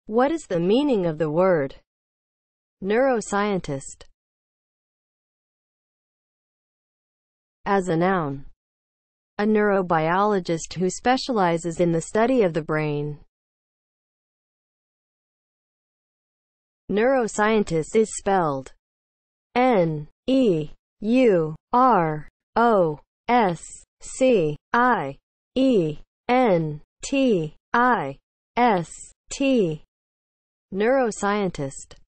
What is the meaning of the word neuroscientist? As a noun, a neurobiologist who specializes in the study of the brain. Neuroscientist is spelled Neuroscientist. Neuroscientist.